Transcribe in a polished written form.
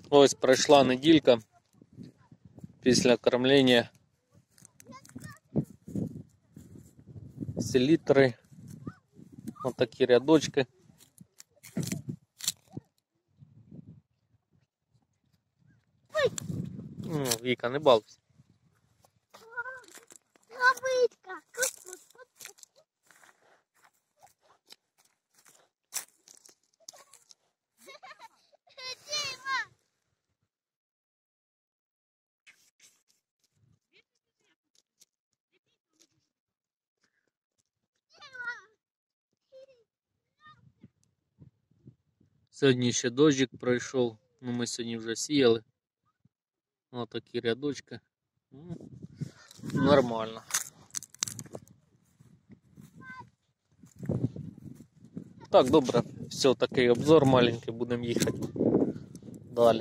Ось пройшла неділька після кормлення селітри. Ось такі рядочки. Ну, Віка, не балуйся. Ловитка. Сьогодні ще дощик пройшов, ну ми сьогодні вже сіяли. Ось такі рядочки. Нормально. Так, добре. Все, такий обзор маленький, будемо їхати далі.